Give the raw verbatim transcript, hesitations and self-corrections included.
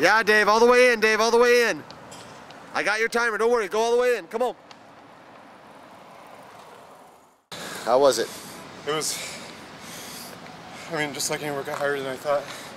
Yeah, Dave, all the way in, Dave, all the way in. I got your timer, don't worry, go all the way in, come on. How was it? It was, I mean, just like any workout harder than I thought.